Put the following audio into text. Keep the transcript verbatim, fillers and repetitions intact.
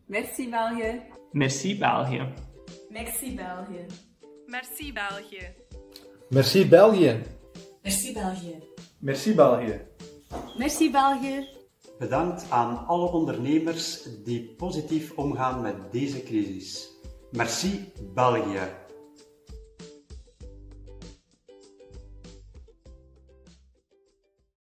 Merci België. Merci België. Merci België. Merci België. Merci België. Merci België. Merci België. Merci België. Bedankt aan alle ondernemers die positief omgaan met deze crisis. Merci België.